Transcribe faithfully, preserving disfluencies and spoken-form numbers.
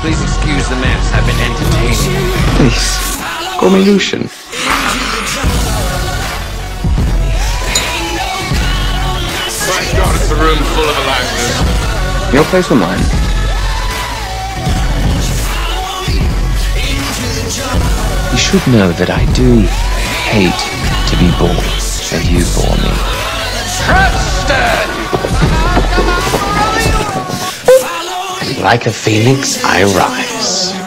Please excuse the mess. I've been entertaining. Please, call me Lucien. My God, it's a room full of Eliza's. Your place or mine? You should know that I do hate to be bored, and you bore me. Trusted! Like a phoenix, I rise.